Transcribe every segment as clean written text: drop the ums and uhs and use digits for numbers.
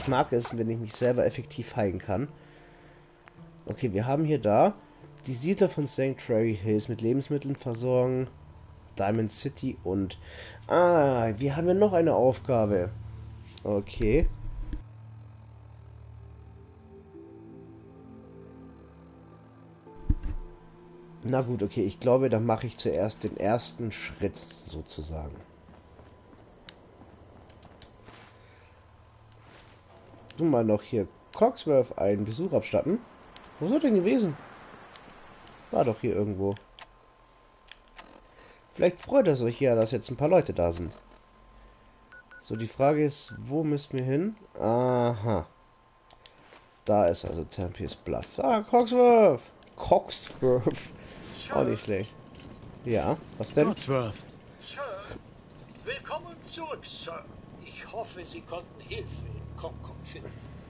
Ich mag es, wenn ich mich selber effektiv heilen kann. Okay, wir haben hier da die Siedler von Sanctuary Hills mit Lebensmitteln versorgen. Diamond City und... Ah, wir haben ja noch eine Aufgabe. Okay. Na gut, okay. Ich glaube, dann mache ich zuerst den ersten Schritt, sozusagen. Nun mal noch hier Cogsworth einen Besuch abstatten. Wo ist er denn gewesen? War doch hier irgendwo. Vielleicht freut es euch ja, dass jetzt ein paar Leute da sind. So, die Frage ist, wo müssen wir hin? Aha. Da ist also Tempe's Bluff. Ah, Cogsworth! Cogsworth! Auch nicht schlecht. Ja, was denn? Cogsworth. Sir, willkommen zurück, Sir. Ich hoffe, Sie konnten Hilfe in Concord finden.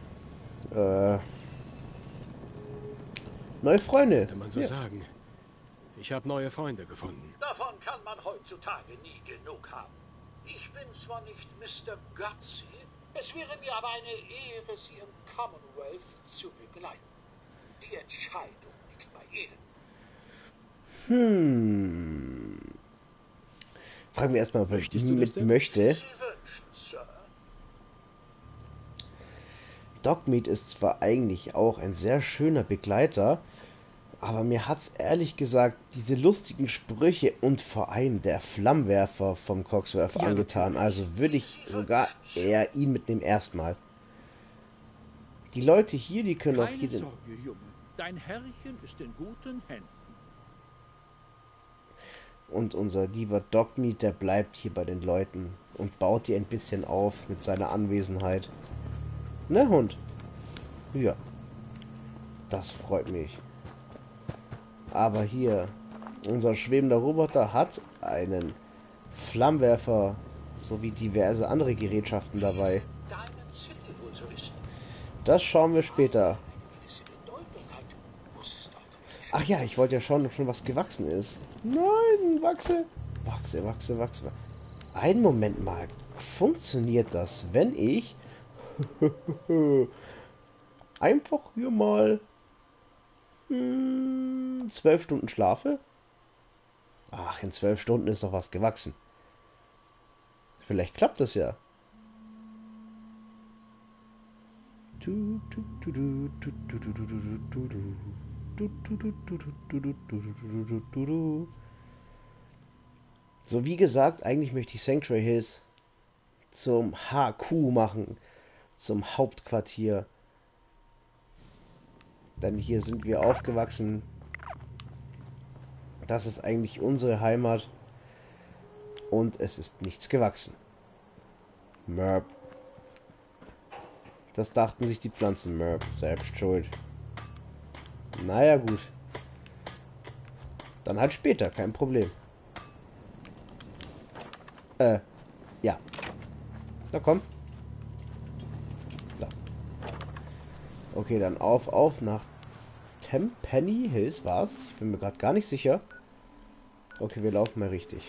Neue Freunde. Kann man so sagen. Ich habe neue Freunde gefunden. Davon kann man heutzutage nie genug haben. Ich bin zwar nicht Mr. Gutsy, es wäre mir aber eine Ehre, Sie im Commonwealth zu begleiten. Die Entscheidung liegt bei Ihnen. Fragen wir erstmal, ob er Möchtest du das mit denn? möchte. Wie Sie wünschen, Sir. Dogmeat ist zwar eigentlich auch ein sehr schöner Begleiter, aber mir hat's ehrlich gesagt diese lustigen Sprüche und vor allem der Flammenwerfer vom Cogsworth Ja, angetan. natürlich. Also würde ich sogar eher ihn mitnehmen erstmal. Die Leute hier, die können auch Keine hier den... Sorge, Junge. Dein Herrchen ist in guten Händen. Und unser lieber Dogmeat, der bleibt hier bei den Leuten und baut die ein bisschen auf mit seiner Anwesenheit. Ne, Hund? Ja. Das freut mich. Aber hier, unser schwebender Roboter hat einen Flammenwerfer sowie diverse andere Gerätschaften dabei. Diamond City wohl zu wissen. Das schauen wir später. Eine gewisse Bedeutung hat, muss es dort welche Ach ja, ich wollte ja schauen, ob schon was gewachsen ist. Nein, wachse. Wachse, wachse, wachse. Einen Moment mal. Funktioniert das, wenn ich einfach hier mal 12 Stunden schlafe? Ach, in 12 Stunden ist doch was gewachsen. Vielleicht klappt das ja. So, wie gesagt, eigentlich möchte ich Sanctuary Hills zum HQ machen, zum Hauptquartier. Denn hier sind wir aufgewachsen. Das ist eigentlich unsere Heimat. Und es ist nichts gewachsen. Mörb. Das dachten sich die Pflanzen. Mörb. Selbst schuld. Naja, gut. Dann halt später. Kein Problem. Ja. Na komm. So. Okay, dann auf nach Tempenny Hills war's. Ich bin mir gerade gar nicht sicher. Okay, wir laufen mal richtig.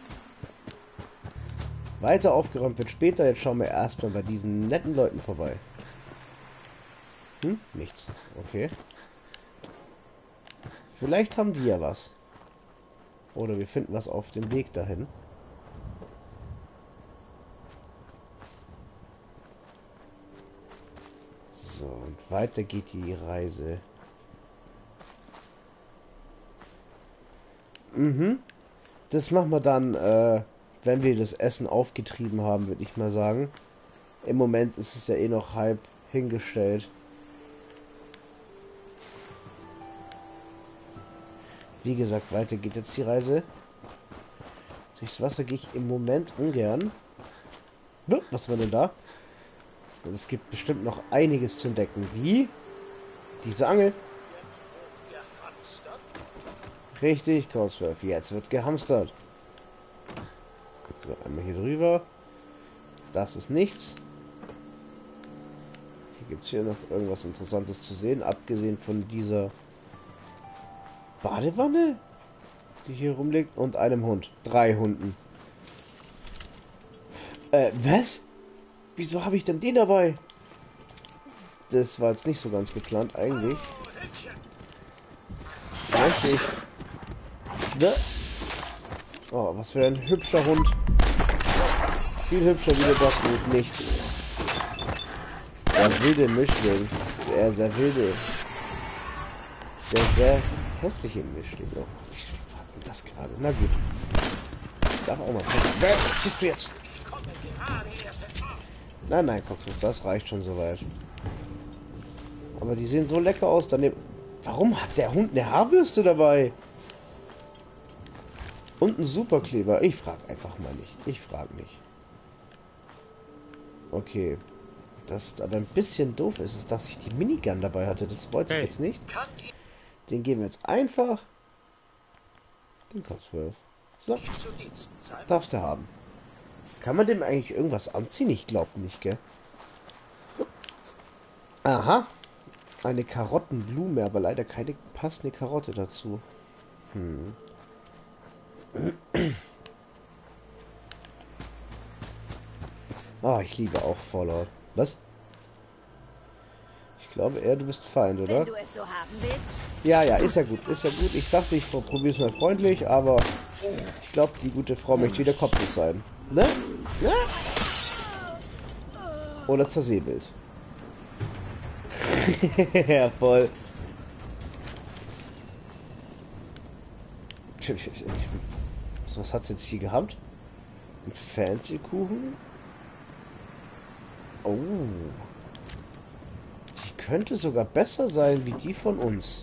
Weiter aufgeräumt wird später. Jetzt schauen wir erstmal bei diesen netten Leuten vorbei. Nichts. Okay. Vielleicht haben die ja was. Oder wir finden was auf dem Weg dahin. So, und weiter geht die Reise. Das machen wir dann, wenn wir das Essen aufgetrieben haben, würde ich mal sagen. Im Moment ist es ja eh noch halb hingestellt. Wie gesagt, weiter geht jetzt die Reise. Durchs Wasser gehe ich im Moment ungern. Was war denn da? Es gibt bestimmt noch einiges zu entdecken. Wie? Diese Angel. Jetzt wird gehamstert. Richtig, Cogsworth. Jetzt wird gehamstert. So, einmal hier drüber. Das ist nichts. Okay, gibt es hier noch irgendwas Interessantes zu sehen, abgesehen von dieser Badewanne, die hier rumliegt, und einem Hund. 3 Hunden. Was? Wieso habe ich denn den dabei? Das war jetzt nicht so ganz geplant, eigentlich. Richtig. Ne? Oh, was für ein hübscher Hund. Viel hübscher wie der Dogmeat nicht. Der wilde Mischling. Der sehr wilde. Der sehr hässliche Mischling. Oh Gott, wie war denn das gerade? Na gut. Darf auch mal passen. Wer schießt du jetzt? Nein, nein, Coxus, das reicht schon soweit. Aber die sehen so lecker aus. Daneben. Warum hat der Hund eine Haarbürste dabei? Und einen Superkleber. Ich frage einfach mal nicht. Ich frage nicht. Okay. Das aber ein bisschen doof ist, dass ich die Minigun dabei hatte. Das wollte ich jetzt nicht. Den geben wir jetzt einfach. Den Coxwolf. So. Darfst du haben. Kann man dem eigentlich irgendwas anziehen? Ich glaube nicht, gell? Aha. Eine Karottenblume, aber leider keine passende Karotte dazu. Oh, ich liebe auch Fallout. Was? Ich glaube eher, du bist Feind, oder? Wenn du es so haben willst. Ja, ja, ist ja gut, ist ja gut. Ich dachte, ich probiere es mal freundlich, aber ich glaube, die gute Frau möchte wieder kopflos sein. Ne? Ne? Oder zersäbelt. Ja, voll. Was hat's jetzt hier gehabt? Ein fancy Kuchen? Oh. Die könnte sogar besser sein wie die von uns.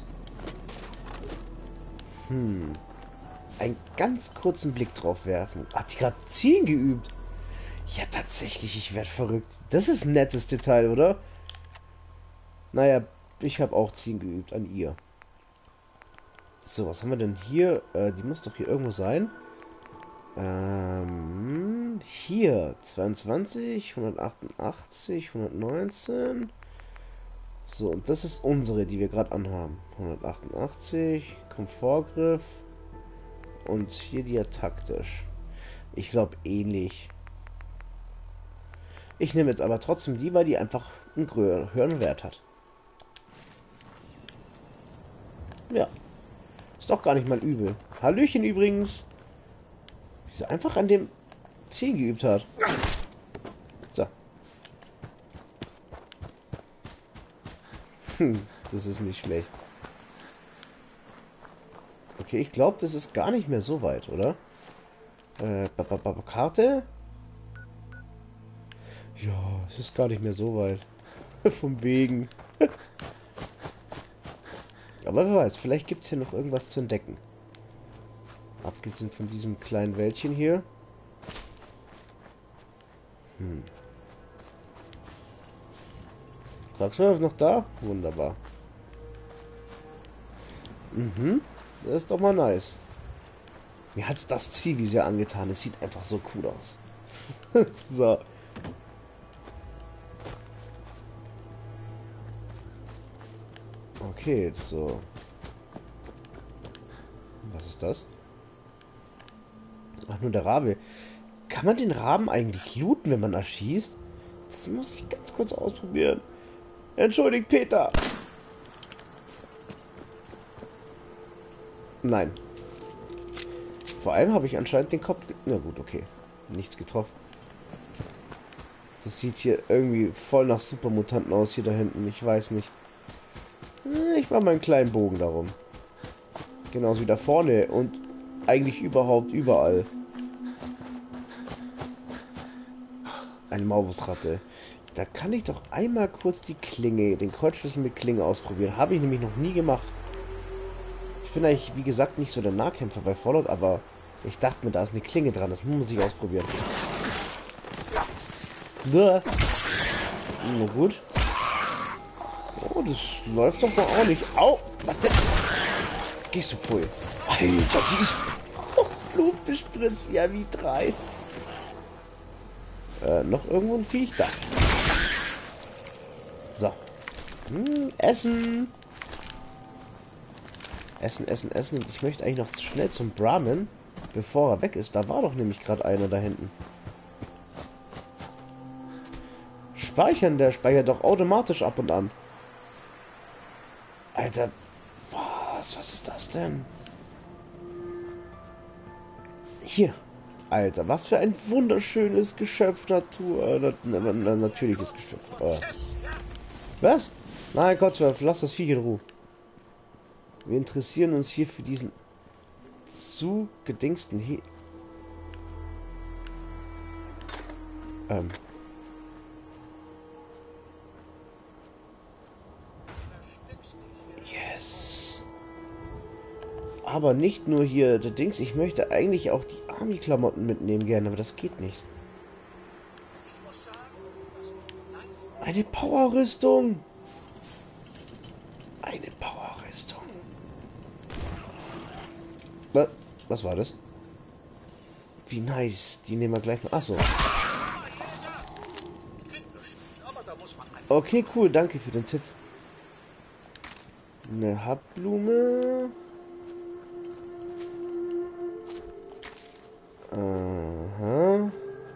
Einen ganz kurzen Blick drauf werfen. Hat die gerade Zielen geübt? Ja, tatsächlich, ich werde verrückt. Das ist ein nettes Detail, oder? Naja, ich habe auch Ziehen geübt an ihr. So, was haben wir denn hier? Die muss doch hier irgendwo sein. Hier. 22, 188, 119. So, und das ist unsere, die wir gerade anhaben. 188, Komfortgriff. Und hier die ja taktisch. Ich glaube ähnlich. Ich nehme jetzt aber trotzdem die, weil die einfach einen höheren Wert hat. Ja. Ist doch gar nicht mal übel. Hallöchen übrigens. Wie sie einfach an dem Ziel geübt hat. So. Das ist nicht schlecht. Okay, ich glaube, das ist gar nicht mehr so weit, oder? Karte? Ja, es ist gar nicht mehr so weit. Vom Wegen. Aber wer weiß, vielleicht gibt es hier noch irgendwas zu entdecken. Abgesehen von diesem kleinen Wäldchen hier. Kraxwolf noch da? Wunderbar. Das ist doch mal nice. Mir hat das Zivi sehr angetan. Es sieht einfach so cool aus. So. Okay, so. Was ist das? Ach, nur der Rabe. Kann man den Raben eigentlich looten, wenn man erschießt? Das muss ich ganz kurz ausprobieren. Entschuldigt, Peter. Nein. Vor allem habe ich anscheinend den Kopf... Na gut, okay. Nichts getroffen. Das sieht hier irgendwie voll nach Supermutanten aus, hier da hinten. Ich weiß nicht. Ich mache mal einen kleinen Bogen darum. Genauso wie da vorne und eigentlich überhaupt überall. Eine Maulwurfsratte. Da kann ich doch einmal kurz die Klinge, den Kreuzschlüssel mit Klinge ausprobieren. Habe ich nämlich noch nie gemacht. Ich bin eigentlich, wie gesagt, nicht so der Nahkämpfer bei Fallout, aber ich dachte mir, da ist eine Klinge dran. Das muss ich ausprobieren. Na gut. Oh, das läuft doch mal ordentlich. Au! Was denn? Gehst du voll? Alter, die ist Blut bespritzt. Ja, wie drei. Noch irgendwo ein Viech da. So. Essen. Essen, essen, essen. Und ich möchte eigentlich noch schnell zum Brahmin, bevor er weg ist. Da war doch nämlich gerade einer da hinten. speichern. Der speichert doch automatisch ab und an. Alter, was ist das denn? Hier. Alter, was für ein wunderschönes Geschöpf, natürliches Geschöpf. Was? Nein, Kotzwerf, lass das Viech in Ruhe. Wir interessieren uns hier für diesen zugedingsten Yes. Aber nicht nur hier der Dings, ich möchte eigentlich auch die Army-Klamotten mitnehmen gerne, aber das geht nicht. Eine Power-Rüstung. Eine Power-Rüstung. Was war das? Wie nice. Die nehmen wir gleich mal. Achso. Okay, cool. Danke für den Tipp. Eine Habblume. Aha.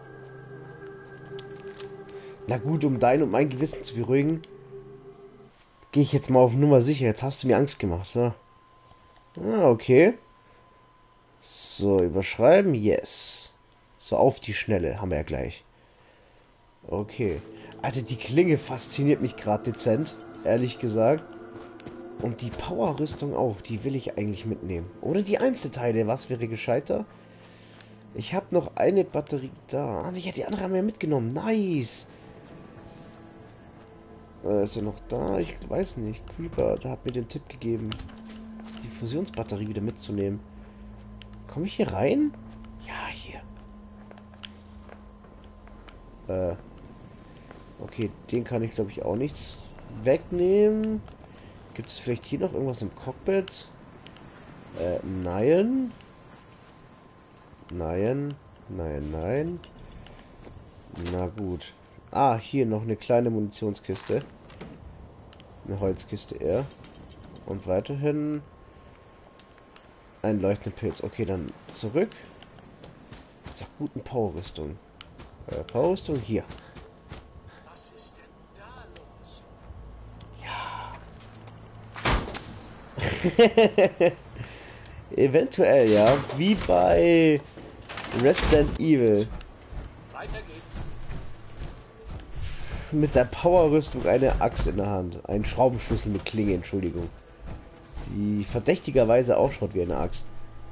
Na gut, um dein und mein Gewissen zu beruhigen, gehe ich jetzt mal auf Nummer sicher. Jetzt hast du mir Angst gemacht. So. Ah, okay. So, überschreiben. Yes. So, auf die Schnelle. Haben wir ja gleich. Okay. Alter, die Klinge fasziniert mich gerade dezent. Ehrlich gesagt. Und die Power-Rüstung auch. Die will ich eigentlich mitnehmen. Oder die Einzelteile. Was wäre gescheiter? Ich habe noch eine Batterie da. Ah, die andere haben wir mitgenommen. Nice. Ist er noch da? Ich weiß nicht. Creeper, der hat mir den Tipp gegeben, die Fusionsbatterie wieder mitzunehmen. Komme ich hier rein? Ja, hier. Okay, den kann ich, glaube ich, auch nichts wegnehmen. Gibt es vielleicht hier noch irgendwas im Cockpit? Nein. Nein. Nein, nein. Na gut. Ah, hier noch eine kleine Munitionskiste. Eine Holzkiste eher. Und weiterhin ein leuchtender Pilz. Okay, dann zurück. Zur guten Power-Rüstung. Power-Rüstung hier. Was ist denn da los? Ja. Eventuell, ja. Wie bei Resident Evil. Weiter geht's. Mit der Power-Rüstung eine Axt in der Hand. Ein Schraubenschlüssel mit Klinge, Entschuldigung. Die verdächtigerweise ausschaut wie eine Axt.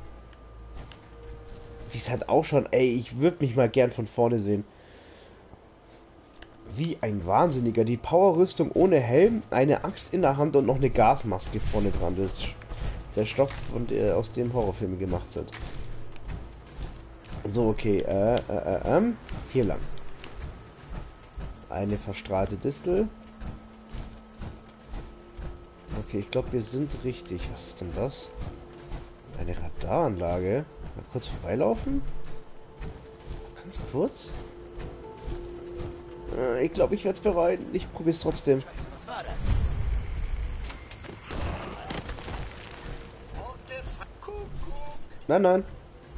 Wie es halt ausschaut, ey, ich würde mich mal gern von vorne sehen. Wie ein Wahnsinniger. Die Power-Rüstung ohne Helm, eine Axt in der Hand und noch eine Gasmaske vorne dran. Das ist der Stoff, aus dem Horrorfilme gemacht sind. So, okay, hier lang. Eine verstrahlte Distel. Okay, ich glaube, wir sind richtig. Was ist denn das? Eine Radaranlage. Mal kurz vorbeilaufen. Ganz kurz. Ich glaube, ich werde es bereuen. Ich probiere es trotzdem. Was war das? Nein, nein.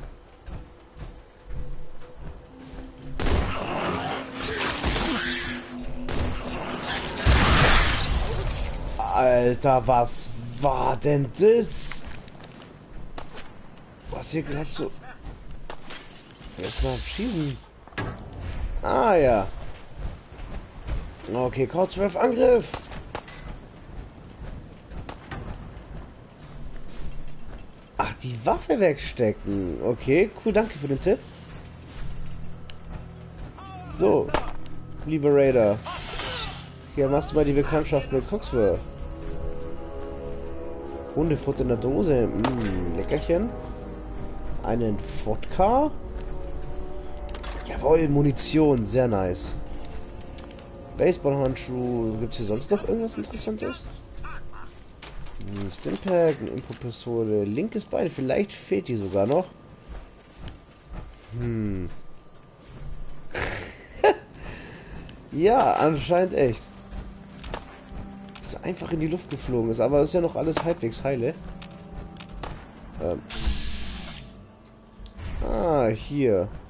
Alter, was war denn das? Was hier gerade so... Erstmal schießen. Ah, ja. Okay, Kurzwurf, Angriff. Ach, die Waffe wegstecken. Okay, cool, danke für den Tipp. So, lieber Raider. Hier machst du mal die Bekanntschaft mit Cogsworth. Hundefutter in der Dose. Leckerchen. Einen Vodka. Jawohl, Munition. Sehr nice. Baseballhandschuh. Gibt es hier sonst noch irgendwas Interessantes? Ein Stimpack, eine Infopistole. Linkes Bein. Vielleicht fehlt die sogar noch. Ja, anscheinend echt. Ist einfach in die Luft geflogen ist, aber ist ja noch alles halbwegs heile. Hier.